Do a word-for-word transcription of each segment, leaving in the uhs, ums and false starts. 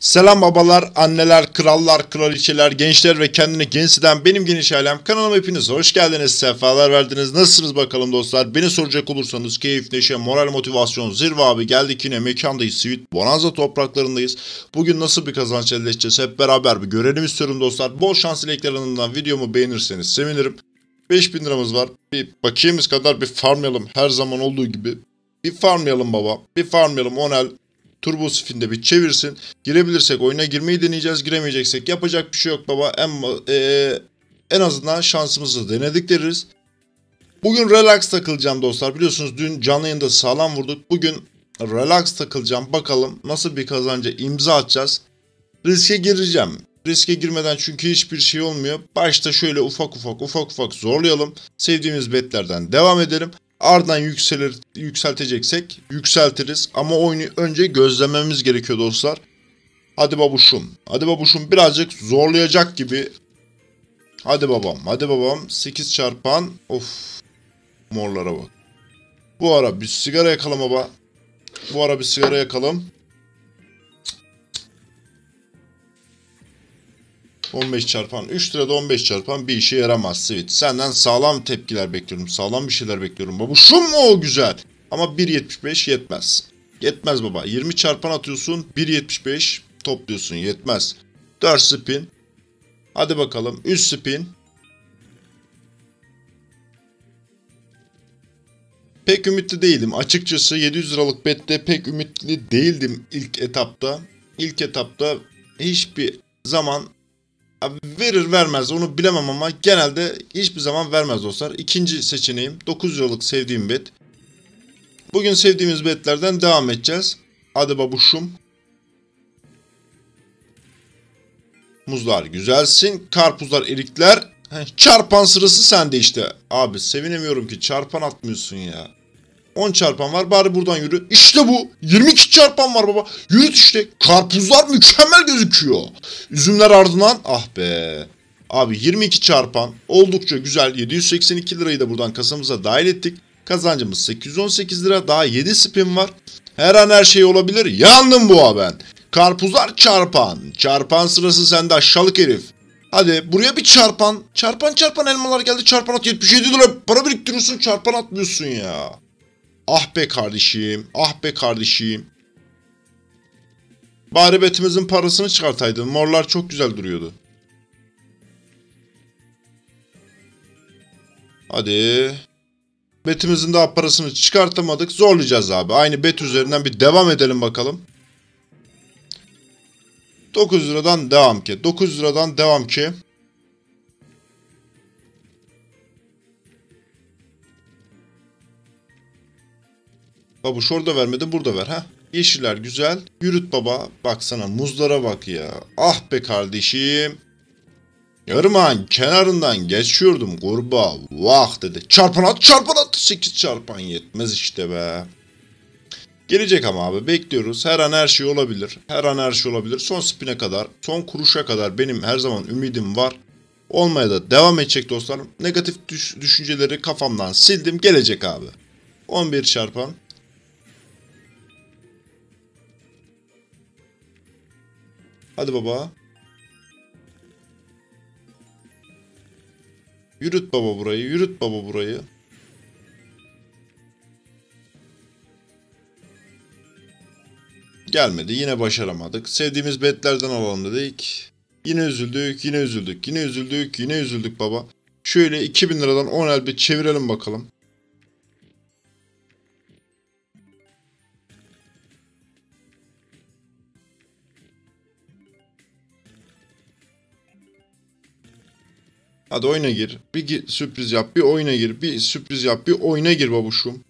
Selam babalar, anneler, krallar, kraliçeler, gençler ve kendini genç hisseden benim geniş ailem. Kanalıma hepiniz hoş geldiniz, sefalar verdiniz. Nasılsınız bakalım dostlar? Beni soracak olursanız keyif, neşe, moral, motivasyon, zirve abi. Geldik yine mekandayız, Sweet Bonanza topraklarındayız. Bugün nasıl bir kazanç elde edeceğiz hep beraber bir görelim istiyorum dostlar. Bol şans dileklerimden videomu beğenirseniz sevinirim. beş bin liramız var. Bir bakiyemiz kadar bir farmlayalım her zaman olduğu gibi. Bir farmlayalım baba, bir farmlayalım Onel. Turbo Spin'de bir çevirsin. Girebilirsek oyuna girmeyi deneyeceğiz. Giremeyeceksek yapacak bir şey yok baba. En, ee, en azından şansımızı denedik deriz. Bugün relax takılacağım dostlar. Biliyorsunuz dün canlı yayında sağlam vurduk. Bugün relax takılacağım. Bakalım nasıl bir kazanca imza atacağız. Riske gireceğim. Riske girmeden çünkü hiçbir şey olmuyor. Başta şöyle ufak ufak ufak ufak zorlayalım. Sevdiğimiz betlerden devam edelim. Ardından yükselir, yükselteceksek yükseltiriz. Ama oyunu önce gözlememiz gerekiyor dostlar. Hadi babuşum. Hadi babuşum birazcık zorlayacak gibi. Hadi babam. Hadi babam. sekiz çarpan. Of. Morlara bak. Bu ara bir sigara yakalım baba. Bu ara bir sigara yakalım. on beş çarpan. üç lirada on beş çarpan bir işe yaramaz Sweet. Senden sağlam tepkiler bekliyorum. Sağlam bir şeyler bekliyorum. Babuşum mu o güzel. Ama bir yetmiş beş yetmez. Yetmez baba. yirmi çarpan atıyorsun. bir yetmiş beş topluyorsun. Yetmez. dört spin. Hadi bakalım. üç spin. Pek ümitli değildim. Açıkçası yedi yüz liralık bette pek ümitli değildim ilk etapta. İlk etapta hiçbir zaman verir vermez onu bilemem ama genelde hiçbir zaman vermez dostlar. İkinci seçeneğim dokuz liralık sevdiğim bet. Bugün sevdiğimiz betlerden devam edeceğiz. Hadi babuşum. Muzlar güzelsin. Karpuzlar, erikler. Heh, çarpan sırası sende işte. Abi sevinemiyorum ki çarpan atmıyorsun ya. on çarpan var bari buradan yürü. İşte bu. yirmi iki çarpan var baba. Yürüt işte. Karpuzlar mükemmel gözüküyor. Üzümler ardından. Ah be. Abi yirmi iki çarpan. Oldukça güzel. yedi yüz seksen iki lirayı da buradan kasamıza dahil ettik. Kazancımız sekiz yüz on sekiz lira. Daha yedi spin var. Her an her şey olabilir. Yandım bu ben. Karpuzlar çarpan. Çarpan sırası sende aşağılık herif. Hadi buraya bir çarpan. Çarpan çarpan elmalar geldi. Çarpan at. yetmiş yedi lira para biriktiriyorsun. Çarpan atmıyorsun ya. Ah be kardeşim, ah be kardeşim. Bari betimizin parasını çıkartaydın. Morlar çok güzel duruyordu. Hadi. Betimizin daha parasını çıkartamadık. Zorlayacağız abi. Aynı bet üzerinden bir devam edelim bakalım. dokuz liradan devam ki. dokuz liradan devam ki. Babuş orada vermedi burada ver ha. Yeşiller güzel. Yürüt baba. Baksana muzlara bak ya. Ah be kardeşim. Yarımağın kenarından geçiyordum kurbağa. Vah dedi. Çarpan at çarpan at. sekiz çarpan yetmez işte be. Gelecek ama abi bekliyoruz. Her an her şey olabilir. Her an her şey olabilir. Son spine kadar. Son kuruşa kadar benim her zaman ümidim var. Olmaya da devam edecek dostlar. Negatif düş düşünceleri kafamdan sildim. Gelecek abi. on bir çarpan. Hadi baba. Yürüt baba burayı, yürüt baba burayı. Gelmedi, yine başaramadık. Sevdiğimiz betlerden alalım dedik. Yine üzüldük, yine üzüldük, yine üzüldük, yine üzüldük baba. Şöyle iki bin liradan on elbet çevirelim bakalım. Hadi oyuna gir. Bir gir, sürpriz yap. Bir oyuna gir. Bir sürpriz yap. Bir oyuna gir babuşum.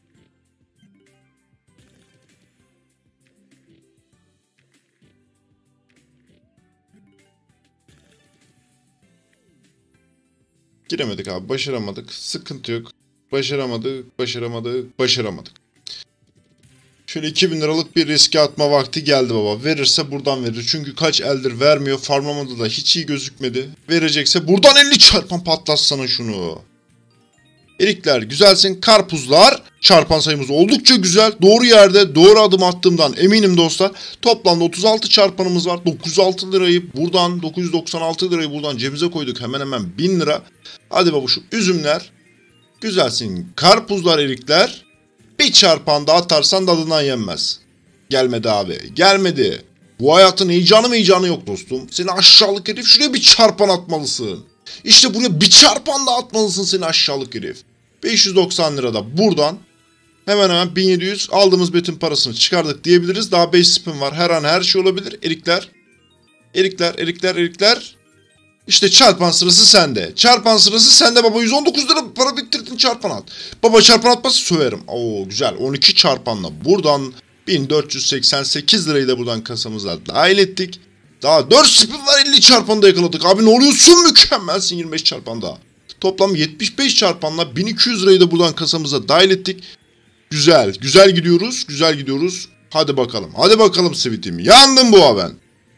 Giremedik abi. Başaramadık. Sıkıntı yok. Başaramadık. Başaramadık. Başaramadık. Şöyle iki bin liralık bir riske atma vakti geldi baba. Verirse buradan verir. Çünkü kaç eldir vermiyor. Farmlamada da hiç iyi gözükmedi. Verecekse buradan elli çarpan patlatsana şunu. Erikler güzelsin. Karpuzlar. Çarpan sayımız oldukça güzel. Doğru yerde doğru adım attığımdan eminim dostlar. Toplamda otuz altı çarpanımız var. dokuz yüz altı lirayı buradan, dokuz yüz doksan altı lirayı buradan cebimize koyduk. Hemen hemen bin lira. Hadi babuşum, üzümler. Güzelsin. Karpuzlar, erikler. Bir çarpan daha atarsan tadından yenmez. Gelmedi abi. Gelmedi. Bu hayatın heyecanı heyecanı yok dostum. Seni aşağılık herif, şuraya bir çarpan atmalısın. İşte buraya bir çarpan da atmalısın seni aşağılık herif. beş yüz doksan lirada buradan hemen hemen bin yedi yüz aldığımız betin parasını çıkardık diyebiliriz. Daha beş spin var. Her an her şey olabilir. Erikler. Erikler, erikler, erikler. İşte çarpan sırası sende. Çarpan sırası sende baba. yüz on dokuz lira para biriktirdin, çarpan at. Baba çarpan atması söverim. Oo güzel. on iki çarpanla buradan bin dört yüz seksen sekiz lirayı da buradan kasamıza dahil ettik. Daha dört spin var, elli çarpanı da yakaladık. Abi ne oluyorsun, mükemmelsin, yirmi beş çarpan daha. Toplam yetmiş beş çarpanla bin iki yüz lirayı da buradan kasamıza dahil ettik. Güzel. Güzel gidiyoruz. Güzel gidiyoruz. Hadi bakalım. Hadi bakalım Sweet'im. Yandım bu ben.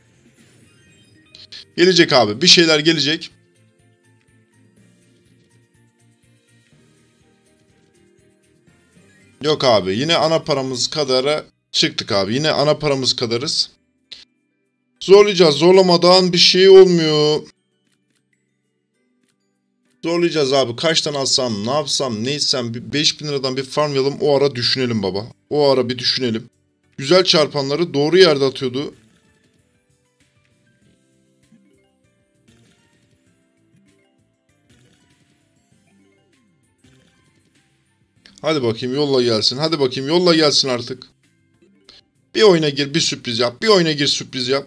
Gelecek abi. Bir şeyler gelecek. Yok abi. Yine ana paramız kadara çıktık abi. Yine ana paramız kadarız. Zorlayacağız. Zorlamadan bir şey olmuyor. Zorlayacağız abi. Kaçtan alsam, ne yapsam, ne etsem, beş bin liradan bir farmlayalım. O ara düşünelim baba. O ara bir düşünelim. Güzel çarpanları doğru yerde atıyordu. Hadi bakayım yolla gelsin. Hadi bakayım yolla gelsin artık. Bir oyuna gir, bir sürpriz yap. Bir oyuna gir, sürpriz yap.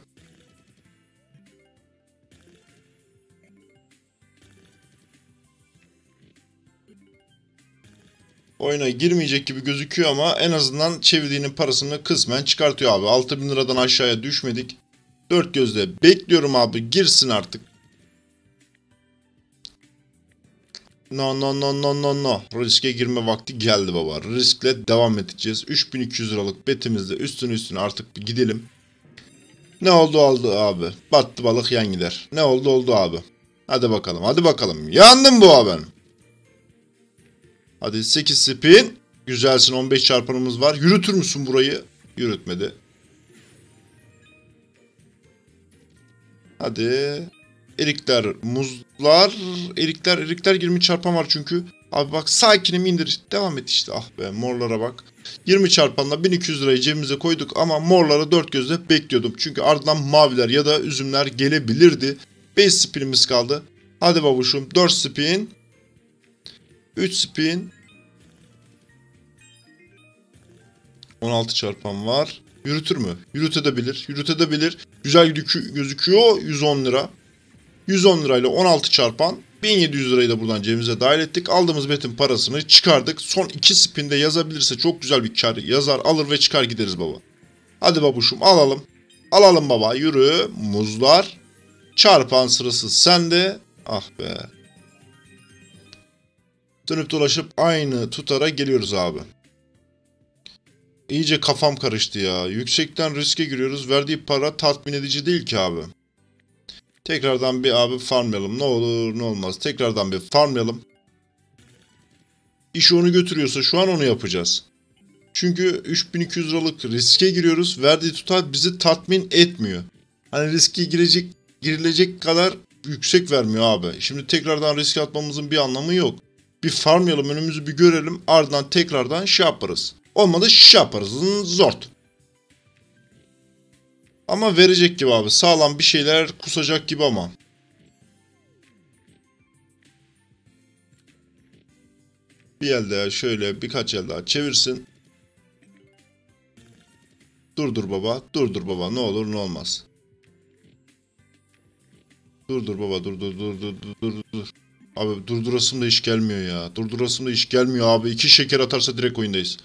Oyuna girmeyecek gibi gözüküyor ama en azından çevirdiğinin parasını kısmen çıkartıyor abi. altı bin liradan aşağıya düşmedik. Dört gözle bekliyorum abi, girsin artık. No no no no no no. Riske girme vakti geldi baba. Riskle devam edeceğiz. üç bin iki yüz liralık betimizde üstüne üstüne artık bir gidelim. Ne oldu oldu abi. Battı balık yan gider. Ne oldu oldu abi. Hadi bakalım, hadi bakalım. Yandım bu abi. Hadi sekiz spin. Güzelsin, on beş çarpanımız var. Yürütür müsün burayı? Yürütmedi. Hadi. Erikler, muzlar. Erikler, erikler yirmi çarpan var çünkü. Abi bak, sakinim, indir. Devam et işte. Ah be, morlara bak. yirmi çarpanla bin iki yüz lirayı cebimize koyduk ama morlara dört gözle bekliyordum. Çünkü ardından maviler ya da üzümler gelebilirdi. beş spinimiz kaldı. Hadi babuşum, dört spin. üç spin. on altı çarpan var. Yürütür mü? Yürütebilir. Yürütebilir. Güzel gözüküyor. yüz on lira. yüz on lirayla on altı çarpan. bin yedi yüz lirayı da buradan cebimize dahil ettik. Aldığımız betin parasını çıkardık. Son iki spinde yazabilirse çok güzel bir kar yazar, alır ve çıkar gideriz baba. Hadi babuşum, alalım. Alalım baba, yürü. Muzlar. Çarpan sırası sende. Ah be. Dönüp dolaşıp aynı tutara geliyoruz abi. İyice kafam karıştı ya. Yüksekten riske giriyoruz. Verdiği para tatmin edici değil ki abi. Tekrardan bir abi farmlayalım. Ne olur ne olmaz. Tekrardan bir farmlayalım. İş onu götürüyorsa şu an onu yapacağız. Çünkü üç bin iki yüz liralık riske giriyoruz. Verdiği tutar bizi tatmin etmiyor. Hani riske girecek, girilecek kadar yüksek vermiyor abi. Şimdi tekrardan riske atmamızın bir anlamı yok. Bir farmlayalım, önümüzü bir görelim. Ardından tekrardan şey yaparız. Olmadı şey yaparız. Zort. Ama verecek gibi abi. Sağlam bir şeyler kusacak gibi ama. Bir el daha şöyle birkaç el daha çevirsin. Durdur baba. Durdur baba. Ne olur ne olmaz. Durdur baba. Dur dur dur dur dur dur dur. Abi durdurasım da iş gelmiyor ya. Durdurasım da iş gelmiyor abi. İki şeker atarsa direkt oyundayız.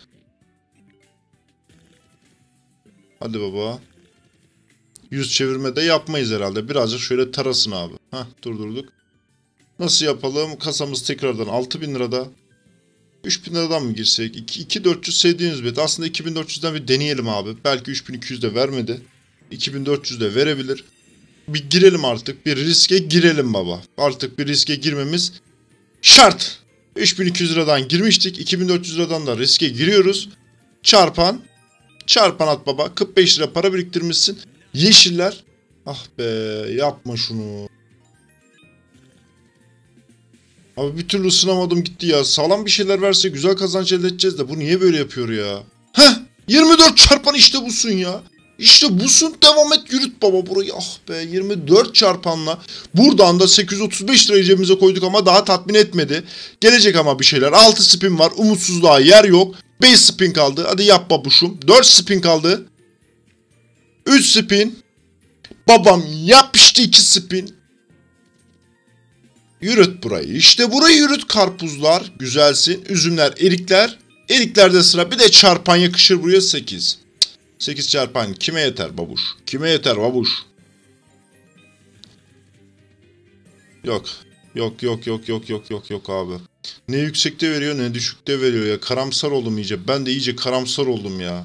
Hadi baba. Yüz çevirmede yapmayız herhalde. Birazcık şöyle tarasın abi. Hah, durdurduk. Nasıl yapalım? Kasamız tekrardan altı bin lirada. üç bin liradan mı girsek? iki bin dört yüz sevdiğiniz bet. Aslında iki bin dört yüzden bir deneyelim abi. Belki üç bin iki yüz de vermedi. iki bin dört yüz de verebilir. Bir girelim artık. Bir riske girelim baba. Artık bir riske girmemiz şart. üç bin iki yüz liradan girmiştik. iki bin dört yüz liradan da riske giriyoruz. Çarpan. Çarpan at baba. kırk beş lira para biriktirmişsin. Yeşiller. Ah be, yapma şunu. Abi bir türlü ısınamadım gitti ya. Sağlam bir şeyler verse güzel kazanç elde edeceğiz de bu niye böyle yapıyor ya? Heh, yirmi dört çarpan işte busun ya. İşte busun, devam et, yürüt baba burayı. Ah be, yirmi dört çarpanla buradan da sekiz yüz otuz beş lirayı cebimize koyduk ama daha tatmin etmedi. Gelecek ama bir şeyler. altı spin var, umutsuzluğa yer yok. beş spin kaldı, hadi yap babuşum. dört spin kaldı. üç spin. Babam yap işte iki spin. Yürüt burayı. İşte burayı yürüt karpuzlar. Güzelsin. Üzümler, erikler. Eriklerde sıra. Bir de çarpan yakışır buraya, sekiz. sekiz çarpan. Kime yeter babuş? Kime yeter babuş? Yok. Yok yok yok yok yok yok yok abi. Ne yüksekte veriyor ne düşükte veriyor ya. Karamsar oldum iyice. Ben de iyice karamsar oldum ya.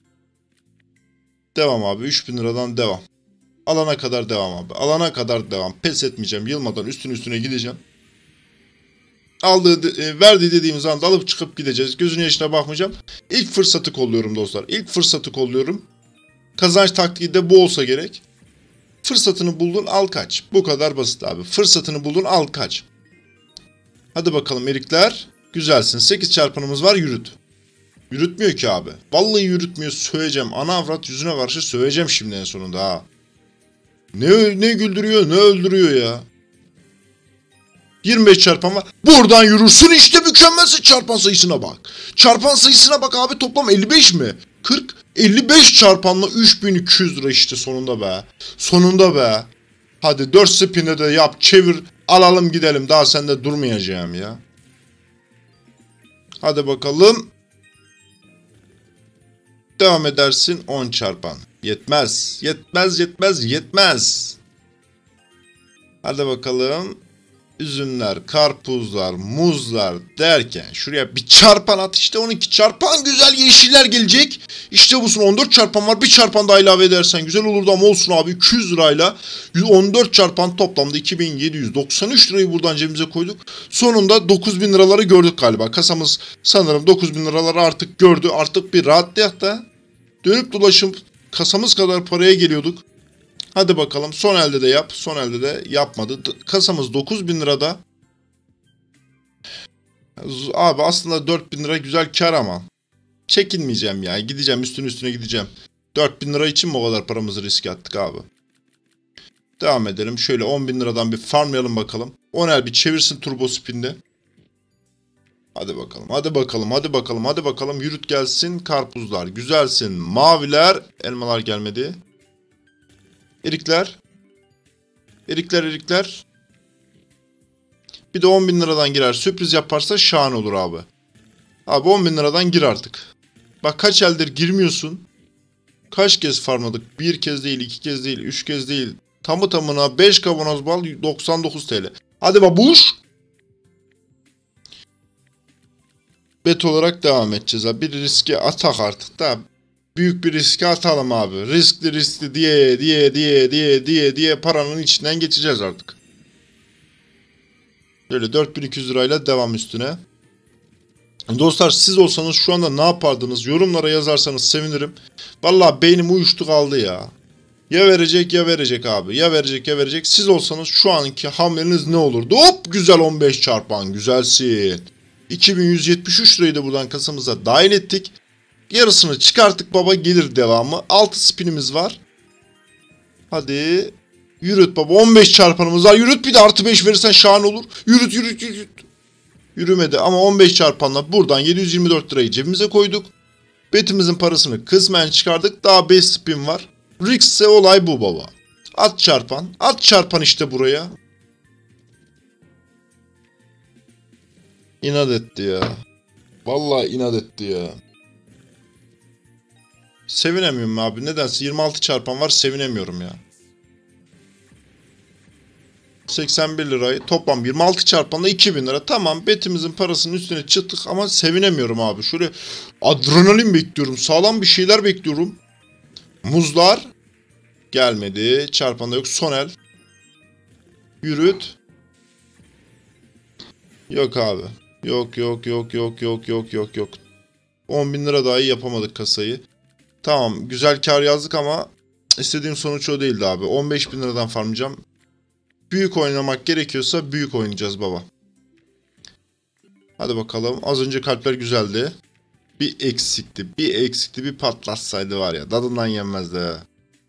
Devam abi. üç bin liradan devam. Alana kadar devam abi. Alana kadar devam. Pes etmeyeceğim. Yılmadan üstüne üstüne gideceğim. Aldığı, e, verdiği dediğimiz anda alıp çıkıp gideceğiz. Gözünün yaşına bakmayacağım. İlk fırsatı kolluyorum dostlar. İlk fırsatı kolluyorum. Kazanç taktiği de bu olsa gerek. Fırsatını buldun, al kaç. Bu kadar basit abi. Fırsatını buldun, al kaç. Hadi bakalım erikler. Güzelsin. sekiz çarpanımız var, yürüt. Yürütmüyor ki abi. Vallahi yürütmüyor. Söyleyeceğim. Ana avrat yüzüne karşı söyleyeceğim şimdi en sonunda ha. Ne, ne güldürüyor ne öldürüyor ya. yirmi beş çarpan var. Buradan yürürsün işte, mükemmelsin, çarpan sayısına bak. Çarpan sayısına bak abi, toplam elli beş mi? kırk, elli beş çarpanla üç bin iki yüz lira işte sonunda be. Sonunda be. Hadi dört spin'e de yap, çevir, alalım gidelim, daha sende durmayacağım ya. Hadi bakalım. Devam edersin, on çarpan. Yetmez, yetmez, yetmez, yetmez. Hadi bakalım. Üzümler, karpuzlar, muzlar derken şuraya bir çarpan at, işte on iki çarpan, güzel yeşiller gelecek. İşte busun, on dört çarpan var, bir çarpan daha ilave edersen güzel olurdu ama olsun abi, iki yüz lirayla on dört çarpan toplamda iki bin yedi yüz doksan üç lirayı buradan cebimize koyduk. Sonunda dokuz bin liraları gördük galiba. Kasamız sanırım dokuz bin liraları artık gördü. Artık bir rahatlayak da dönüp dolaşıp kasamız kadar paraya geliyorduk. Hadi bakalım, son elde de yap. Son elde de yapmadı. Kasamız dokuz bin lirada. Abi aslında dört bin lira güzel kar ama. Çekinmeyeceğim ya. Gideceğim, üstüne üstüne gideceğim. dört bin lira için mi o kadar paramızı riske attık abi? Devam edelim. Şöyle on bin liradan bir farmlayalım bakalım. Onel bir çevirsin turbo spinde. Hadi bakalım, hadi bakalım, hadi bakalım, hadi bakalım. Yürüt gelsin, karpuzlar. Güzelsin. Maviler, elmalar gelmedi. Erikler. Erikler, erikler. Bir de on bin liradan girer. Sürpriz yaparsa şahane olur abi. Abi on bin liradan gir artık. Bak kaç eldir girmiyorsun. Kaç kez farmladık? Bir kez değil, iki kez değil, üç kez değil. Tamı tamına beş kavanoz bal, doksan dokuz TL. Hadi babuş. Bet olarak devam edeceğiz abi. Bir riske atak artık da. Büyük bir riske atalım abi. Riskli riskli diye diye diye diye diye diye paranın içinden geçeceğiz artık. Böyle dört bin iki yüz lirayla devam üstüne. Dostlar siz olsanız şu anda ne yapardınız? Yorumlara yazarsanız sevinirim. Vallahi beynim uyuştu kaldı ya. Ya verecek ya verecek abi. Ya verecek ya verecek. Siz olsanız şu anki hamleniz ne olurdu? Hop, güzel on beş çarpan. Güzelsin. iki bin yüz yetmiş üç lirayı da buradan kasamıza dahil ettik. Yarısını çıkarttık baba, gelir devamı. altı spinimiz var. Hadi. Yürüt baba, on beş çarpanımız var. Yürüt, bir de artı beş verirsen şahane olur. Yürüt yürüt yürüt. Yürümedi ama on beş çarpanla buradan yedi yüz yirmi dört lirayı cebimize koyduk. Betimizin parasını kısmen çıkardık. Daha beş spin var. Rix'se olay bu baba. At çarpan. At çarpan işte buraya. İnat etti ya. Vallahi inat etti ya. Sevinemiyorum abi. Nedense yirmi altı çarpan var, sevinemiyorum ya. seksen bir lirayı toplam yirmi altı çarpanla iki bin lira. Tamam, betimizin parasının üstüne çıktık ama sevinemiyorum abi. Şöyle adrenalin bekliyorum. Sağlam bir şeyler bekliyorum. Muzlar gelmedi. Çarpanda yok. Sonel. Yürüt. Yok abi. Yok yok yok yok yok yok yok yok. on bin lira dahi yapamadık kasayı. Tamam, güzel kar yazdık ama istediğim sonuç o değildi abi. on beş bin liradan farmlayacağım. Büyük oynamak gerekiyorsa büyük oynayacağız baba. Hadi bakalım. Az önce kalpler güzeldi. Bir eksikti. Bir eksikti. Bir patlatsaydı var ya. Dadından yenmezdi ha.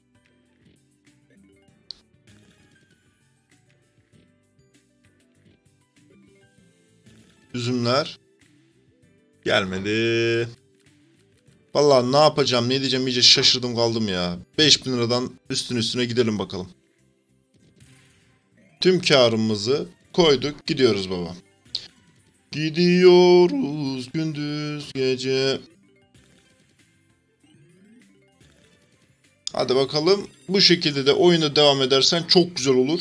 Üzümler. Gelmedi. Vallahi ne yapacağım, ne diyeceğim, iyice şaşırdım kaldım ya. beş bin liradan üstün üstüne gidelim bakalım. Tüm karımızı koyduk, gidiyoruz baba. Gidiyoruz gündüz gece. Hadi bakalım. Bu şekilde de oyuna devam edersen çok güzel olur.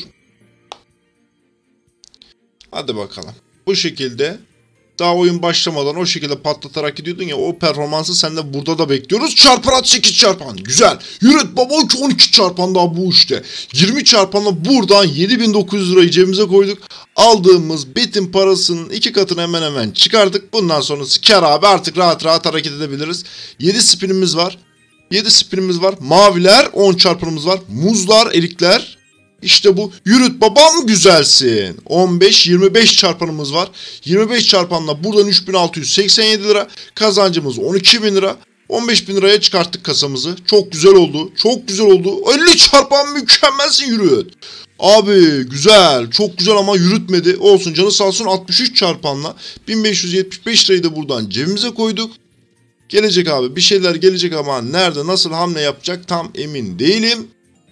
Hadi bakalım. Bu şekilde daha oyun başlamadan o şekilde patlatarak gidiyordun ya, o performansı sen de burada da bekliyoruz. Çarpar at, sekiz çarpan. Güzel. Yürüt baba, on iki çarpan daha bu işte. yirmi çarpanla buradan yedi bin dokuz yüz lirayı cebimize koyduk. Aldığımız betin parasının iki katını hemen hemen çıkardık. Bundan sonrası kar abi, artık rahat rahat hareket edebiliriz. yedi spinimiz var. yedi spinimiz var. Maviler on çarpanımız var. Muzlar, erikler. İşte bu. Yürüt babam, güzelsin. on beş yirmi beş çarpanımız var. yirmi beş çarpanla buradan üç bin altı yüz seksen yedi lira. Kazancımız on iki bin lira. on beş bin liraya çıkarttık kasamızı. Çok güzel oldu. Çok güzel oldu. elli çarpan, mükemmelsin Yürüt. Abi güzel. Çok güzel ama yürütmedi. Olsun, canı sağ olsun. altmış üç çarpanla bin beş yüz yetmiş beş lirayı da buradan cebimize koyduk. Gelecek abi. Bir şeyler gelecek ama nerede, nasıl hamle yapacak tam emin değilim.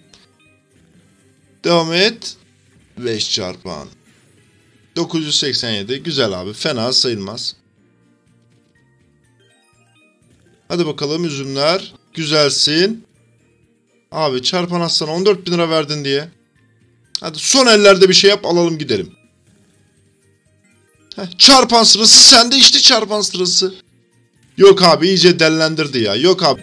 Devam et. beş çarpan. dokuz yüz seksen yedi. Güzel abi. Fena sayılmaz. Hadi bakalım üzümler. Güzelsin. Abi çarpan aslan, on dört bin lira verdin diye. Hadi son ellerde bir şey yap, alalım gidelim. Heh, çarpan sırası sende işte, çarpan sırası. Yok abi, iyice dellendirdi ya. Yok abi.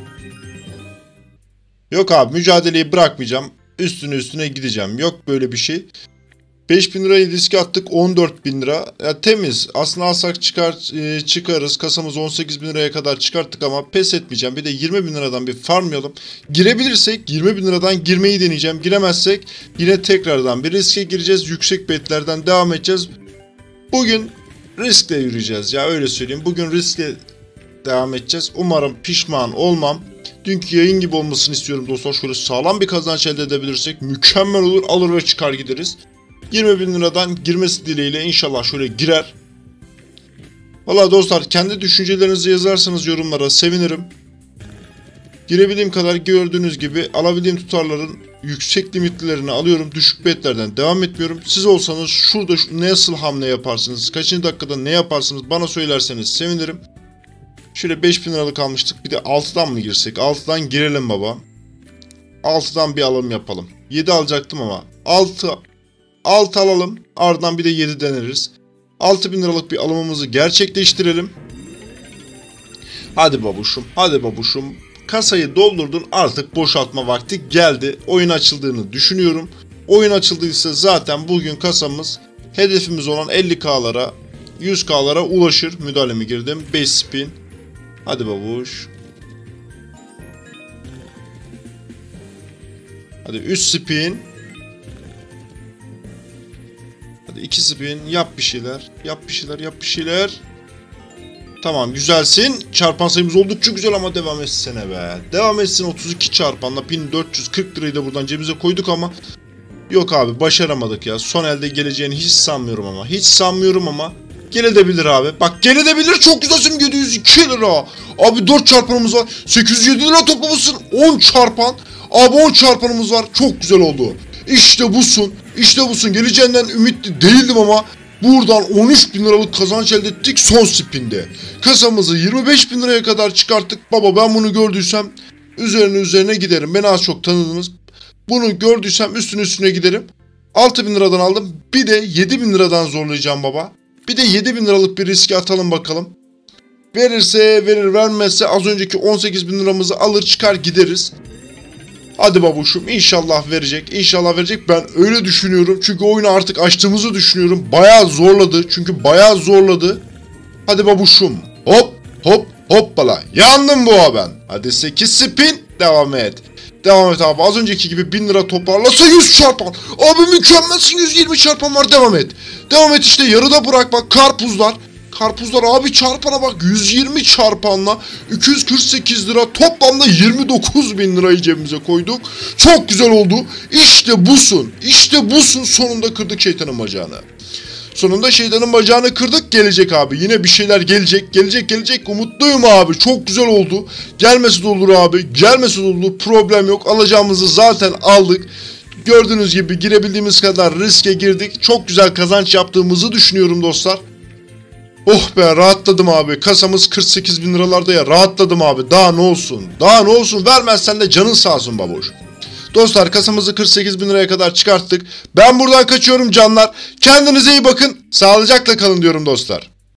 Yok abi, mücadeleyi bırakmayacağım. Üstüne üstüne gideceğim. Yok böyle bir şey. beş bin lirayı riske attık. on dört bin lira. Ya temiz. Aslında alsak çıkar, e, çıkarız. Kasamızı on sekiz bin liraya kadar çıkarttık ama pes etmeyeceğim. Bir de yirmi bin liradan bir farmlayalım. Girebilirsek yirmi bin liradan girmeyi deneyeceğim. Giremezsek yine tekrardan bir riske gireceğiz. Yüksek betlerden devam edeceğiz. Bugün riskle yürüyeceğiz ya, öyle söyleyeyim. Bugün riskle devam edeceğiz. Umarım pişman olmam. Dünkü yayın gibi olmasını istiyorum dostlar. Şöyle sağlam bir kazanç elde edebilirsek mükemmel olur. Alır ve çıkar gideriz. yirmi bin liradan girmesi dileğiyle inşallah şöyle girer. Valla dostlar, kendi düşüncelerinizi yazarsanız yorumlara sevinirim. Girebildiğim kadar gördüğünüz gibi alabildiğim tutarların yüksek limitlerini alıyorum. Düşük betlerden devam etmiyorum. Siz olsanız şurada nasıl hamle yaparsınız? Kaçıncı dakikada ne yaparsınız? Bana söylerseniz sevinirim. Şöyle beş bin liralık almıştık. Bir de altıdan mı girsek? altıdan girelim baba. altıdan bir alım yapalım. yedi alacaktım ama. altı, altı alalım. Ardından bir de yedi deneriz. altı bin liralık bir alımımızı gerçekleştirelim. Hadi babuşum. Hadi babuşum. Kasayı doldurdun. Artık boşaltma vakti geldi. Oyun açıldığını düşünüyorum. Oyun açıldıysa zaten bugün kasamız hedefimiz olan elli kalara, yüz kalara ulaşır. Müdahalemi girdim. beş spin. Hadi babuş. Hadi üç spin. Hadi iki spin. Yap bir şeyler. Yap bir şeyler. Yap bir şeyler. Tamam, güzelsin. Çarpan sayımız oldukça güzel ama devam etsene be. Devam etsin, otuz iki çarpanla bin dört yüz kırk lirayı da buradan cebimize koyduk ama yok abi, başaramadık ya. Son elde geleceğini hiç sanmıyorum ama. Hiç sanmıyorum ama gelebilir abi. Bak gelebilir, çok güzelsin. yedi yüz iki lira. Abi dört çarpanımız var. sekiz yüz yedi lira toplamışsın. on çarpan. Abi on çarpanımız var. Çok güzel oldu. İşte busun. İşte busun. Geleceğinden ümitli değildim ama buradan on üç bin liralık kazanç elde ettik son spinde. Kasamızı yirmi beş bin liraya kadar çıkarttık. Baba ben bunu gördüysem üzerine üzerine giderim. Beni az çok tanıdınız. Bunu gördüysem üstüne üstüne giderim. altı bin liradan aldım. Bir de yedi bin liradan zorlayacağım baba. Bir de yedi bin liralık bir riske atalım bakalım. Verirse verir, vermezse az önceki on sekiz bin liramızı alır çıkar gideriz. Hadi babuşum, inşallah verecek. İnşallah verecek. Ben öyle düşünüyorum. Çünkü oyunu artık açtığımızı düşünüyorum. Bayağı zorladı. Çünkü bayağı zorladı. Hadi babuşum. Hop hop hoppala. Yandım bu ben. Hadi sekiz spin. Devam et. Devam et abi. Az önceki gibi bin lira toparlasa yüz çarpan. Abi mükemmelsin, yüz yirmi çarpan var. Devam et. Devam et işte, yarıda bırakma. Karpuzlar. Karpuzlar abi, çarpana bak, yüz yirmi çarpanla iki yüz kırk sekiz lira, toplamda yirmi dokuz bin lirayı cebimize koyduk. Çok güzel oldu. İşte busun. İşte busun. Sonunda kırdık şeytanın bacağını. Sonunda şeytanın bacağını kırdık. Gelecek abi. Yine bir şeyler gelecek. Gelecek gelecek. Umutluyum abi. Çok güzel oldu. Gelmesi de olur abi. Gelmesi de olur. Problem yok. Alacağımızı zaten aldık. Gördüğünüz gibi girebildiğimiz kadar riske girdik. Çok güzel kazanç yaptığımızı düşünüyorum dostlar. Oh be, rahatladım abi. Kasamız kırk sekiz bin liralarda ya. Rahatladım abi. Daha ne olsun? Daha ne olsun? Vermezsen de canın sağ olsun baboş. Dostlar, kasamızı kırk sekiz bin liraya kadar çıkarttık. Ben buradan kaçıyorum canlar. Kendinize iyi bakın. Sağlıcakla kalın diyorum dostlar.